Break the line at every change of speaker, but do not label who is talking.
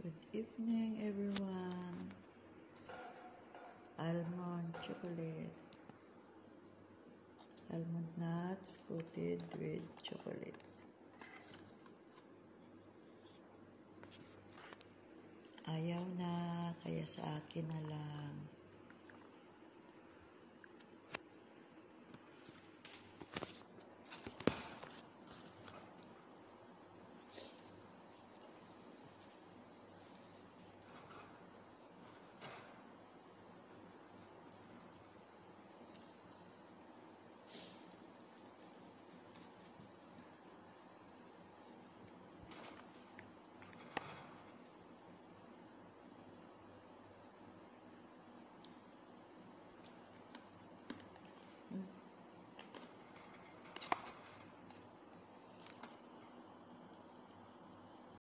Good evening, everyone. Almond chocolate. Almond nuts coated with chocolate. Ayaw na, kaya sa akin na lang.